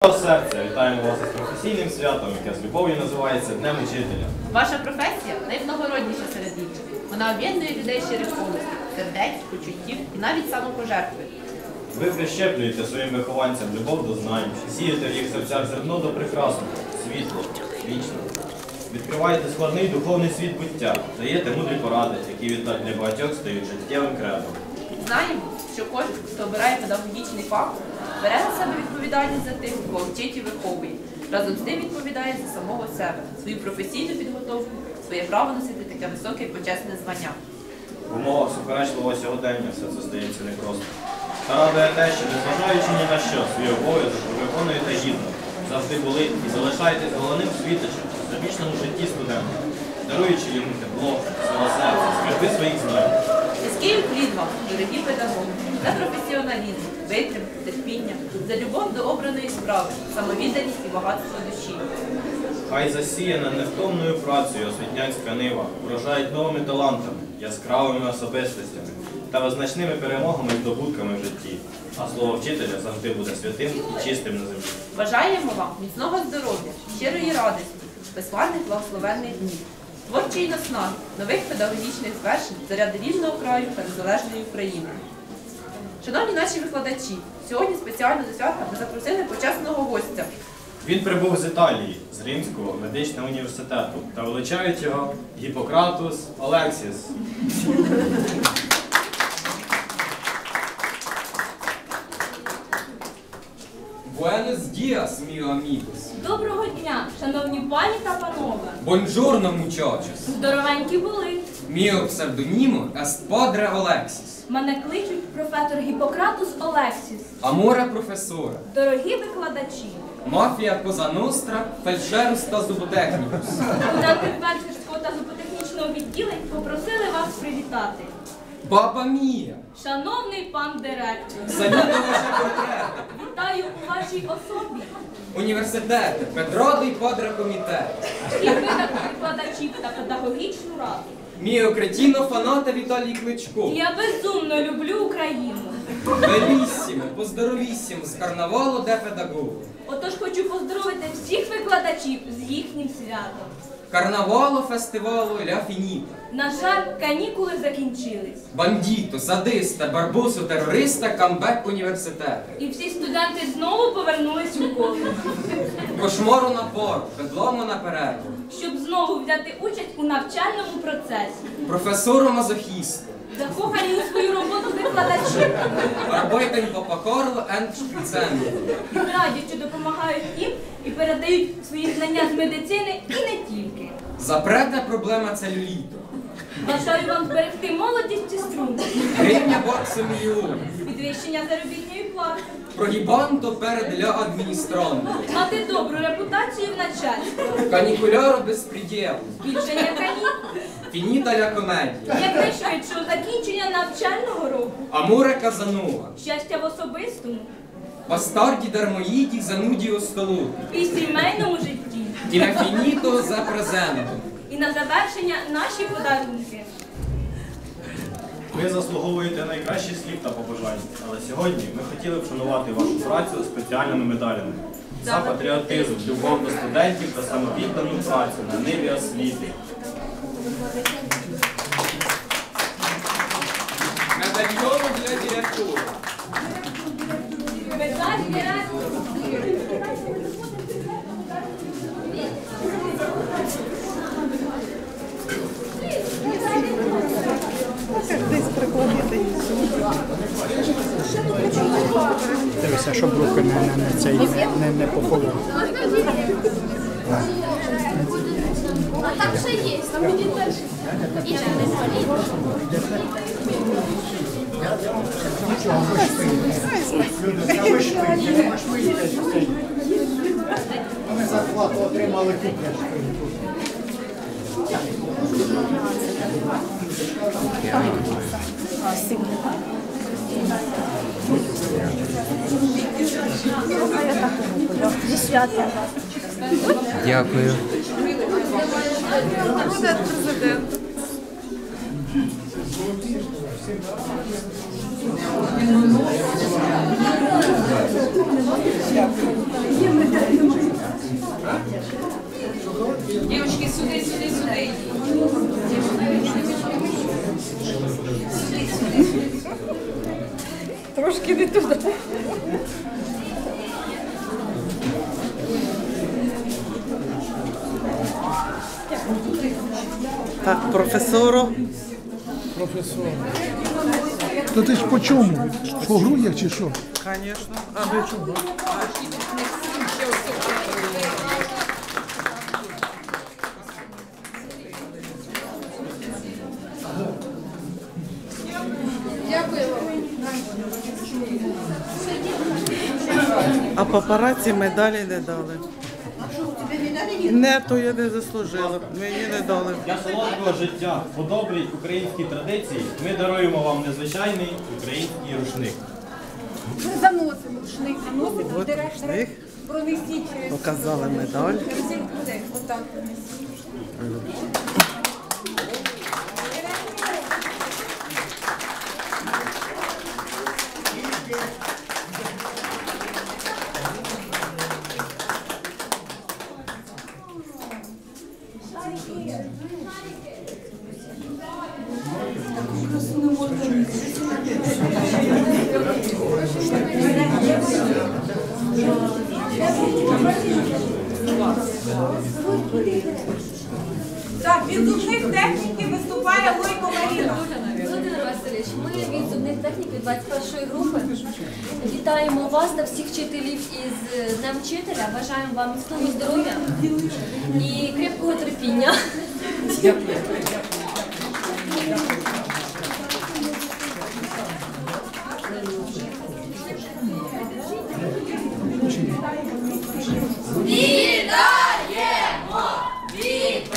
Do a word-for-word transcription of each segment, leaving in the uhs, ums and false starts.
Серця, вітаємо вас із професійним святом, яке з любов'ю називається Днем Учителя. Ваша професія найблагородніша серед інших. Вона об'єднує людей щирих помислів, сердець, почуттів і навіть самопожертви. Ви прищеплюєте своїм вихованцям любов до знань, сієте в їх серцях зерно до прекрасного, світло, вічного. Відкриваєте складний духовний світ буття, даєте мудрі поради, які відтак для багатьох стають життєвим кредом. Знаємо, що кожен, хто обирає педагогічний фах, бере на себе відповідальність за тих, кого вчить і виховує. Разом з тим відповідає за самого себе, свою професійну підготовку, своє право носити таке високе і почесне звання. В умовах суперечливого сьогодення все це стається непросто. Та радує те, що, незважаючи ні на що, свій обов'язок ви виконуєте гідно, завжди були і залишаєтесь головним світочем у всебічному житті студента, даруючи йому тепло, свого серця, скарби своїх знань. Низький уклін вам, дорогі педагоги, за професіоналізм, витримку, терпіння, за любов до обраної справи, самовідданість і багатство душі. Хай засіяна невтомною працею освітнянська нива вражають новими талантами, яскравими особистостями та визначними перемогами і здобутками в житті. А слово вчителя завжди буде святим і чистим на землі. Бажаємо вам міцного здоров'я, щирої радості, безславних благословенних днів, творчої наснаги, нових педагогічних звершень заради вільного краю та незалежної України. Шановні наші викладачі, сьогодні спеціально до свята ми запросили почесного гостя. Він прибув з Італії, з Римського медичного університету, та величають його Гіппократус Олексіс. Buenos dias, mio amigos. Доброго дня, шановні пані та панове. Buongiorno, muchachos. Здоровенькі були. Mio pseudonimo est Padre Alexis. Мене кличуть професор Гіппократус Олексіс. Amore professore. Дорогі викладачі. Mafia Cosa Nostra, Felcherus та Zubotechnicus. Студенти фельдшерського та зуботехнічного відділень попросили вас привітати. Баба Мія. Шановний пан директор, Салют до ваших портретів. вітаю у вашій особі. Університети, Педради і Падре Комітет. Всіх видах викладачів та педагогічну раду. Mio cretino фаната Віталій Кличко. Я безумно люблю Україну. Беліссімо, поздоровіссімо з карнавалу де педагогу. Отож хочу поздоровити всіх викладачів з їхнім святом. Карнавалу, фестивалу, ля фініта. На жаль, канікули закінчились. Бандіто, садиста, барбусу, терориста, камбек університету. І всі студенти знову повернулись у коледж, Кошмару на пору, бедлому на перерву. щоб знову взяти участь у навчальному процесі. Професору мазохісту. Закохані у свою роботу викладачі. Arbeiten по покорлу енд шприценду. Раді, що допомагають їм і передають свої знання з медицини і не тільки. Запретна проблема целюліту. Бажаю вам зберегти молодість і струнки, Гривня баксу мільйон. підвищення заробітної плати, Прогібанто перед ля адміністранду. мати добру репутацію в начальстві, Канікуляру безпредєлу. збільшення канікул, Фініта ля комедія. якнайшвидшого закінчення навчального року, Амуре Казанова. щастя в особистому Бастарді дармоїді зануді у столу. і сімейному житті. І на фініто за презентом. І на завершення наші подарунки. Ви заслуговуєте найкращих слів та побажань, але сьогодні ми хотіли б вшанувати вашу працю спеціальними медалями. За патріотизм, любов до студентів та самовіддану працю на ниві освіти. Медальйону для директора. Медаль директора. Дивися, щоб руки не, не, не, цей, не, не пополили. А там ще є, там іде далі. І ще не болить. Ми зарплату отримали купляшки. Дякую. Президент. Дякую. Так, професору. Професор. То ти ж по чому? По грудях чи що? Звісно. А ви чого? А папараці медалі не дали. Не, то я не заслужила. Мені не дали. Для солодкого життя по добрій українській традиції ми даруємо вам незвичайний український рушник. Заносимо, рушник заносимо, От директор, рушник. пронесіть. Показали медаль. Отак пронесіть. Так, від зубних техніків виступає Лойко Маріна. Володимир Васильович, ми від зубних техніків двадцять першої групи вітаємо вас та всіх вчителів із Днем Вчителя. Бажаємо вам міцного здоров'я і крепкого терпіння. Вітаємо! Вітаємо!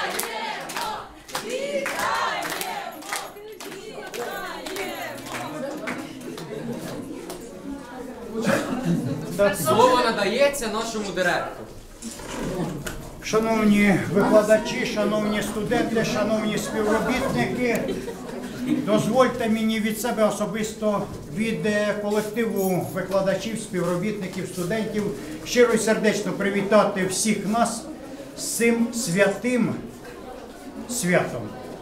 Слово надається нашому директору. Шановні викладачі, шановні студенти, шановні співробітники, дозвольте мені від себе особисто, від колективу викладачів, співробітників, студентів щиро і сердечно привітати всіх нас з цим святим святом.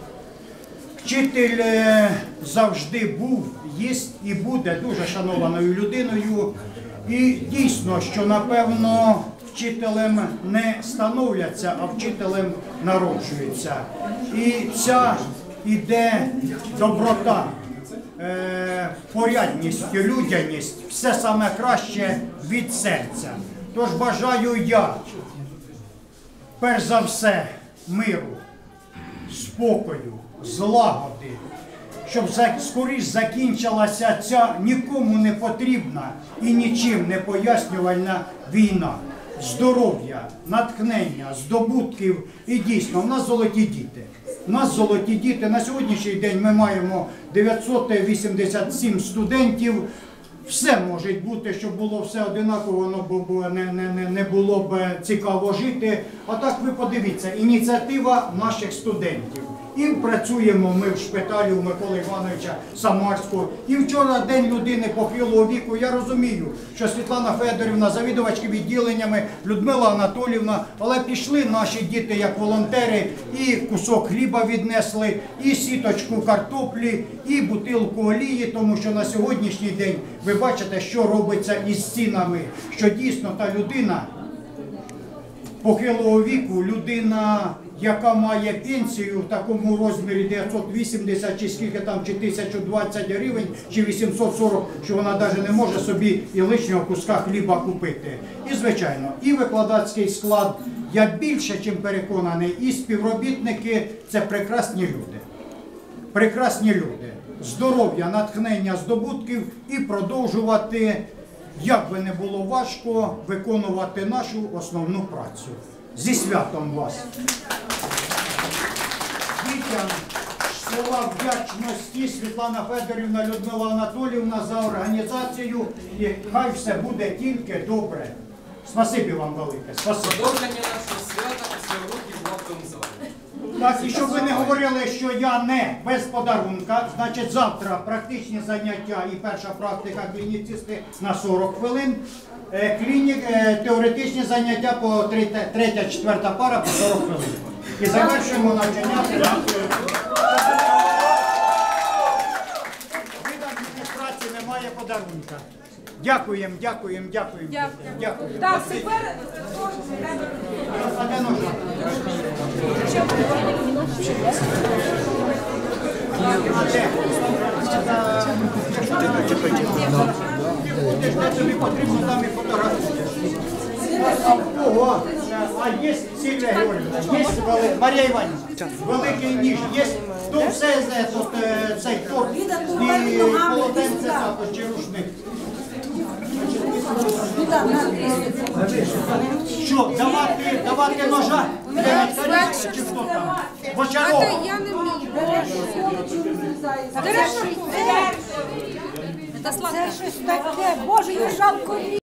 Вчитель завжди був, єсть і буде дуже шанованою людиною. І дійсно, що напевно вчителем не становляться, а вчителем народжуються. І ця іде доброта, е, порядність, людяність, все саме краще від серця. Тож бажаю я, перш за все, миру, спокою, злагоди, щоб скоріш закінчилася ця нікому не потрібна і нічим не пояснювальна війна. Здоров'я, натхнення, здобутків і дійсно, в нас золоті діти. У нас золоті діти. На сьогоднішній день ми маємо дев'ятсот вісімдесят сім студентів. Все може бути, щоб було все одинаково, бо не, не, не було б цікаво жити. А так ви подивіться, ініціатива наших студентів. І працюємо ми в шпиталі у Миколи Івановича Самарського. І вчора День людини похилого віку. Я розумію, що Світлана Федорівна, завідувачки відділеннями, Людмила Анатоліївна, але пішли наші діти як волонтери, і кусок хліба віднесли, і сіточку картоплі, і бутилку олії, тому що на сьогоднішній день ви бачите, що робиться із цінами, що дійсно та людина похилого віку, людина, яка має пенсію в такому розмірі дев'ятсот вісімдесят чи скільки там, чи тисяча двадцять гривень, чи вісімсот сорок, що вона навіть не може собі і лишнього куска хліба купити. І, звичайно, і викладацький склад, я більше, чим переконаний, і співробітники – це прекрасні люди. Прекрасні люди. Здоров'я, натхнення, здобутків і продовжувати, як би не було важко, виконувати нашу основну працю. Зі святом вас! Дітям слова вдячності Світлана Федорівна, Людмила Анатоліївна за організацію, і хай все буде тільки добре. Спасибі вам велике. Спасибі. Продовження нашого свята після уроків в актовому залі. Так, і щоб ви не говорили, що я не без подарунка, значить завтра практичні заняття і перша практика клініцисти на сорок хвилин, клінік, теоретичні заняття по третя, четверта пара по сорок хвилин. І завершуємо навчання. Від адміністрації немає подарунка. Дякуємо, дякуємо, дякуємо. Дякую. Дякую. Так, тепер А де ножа? А де? Ти ж де тобі потрібно, там і фотографуєш. Ого, а є Сильвія Георгіївна, є вели- Марія Іванівна, великий ніж, є, хто все знає, тут е, цей торт і полотенце також, чи рушник. Що, давати, давати ножа? Для Вікторії, чи хто там? Бочарова. я не вмію. Це щось таке, боже, я жалко.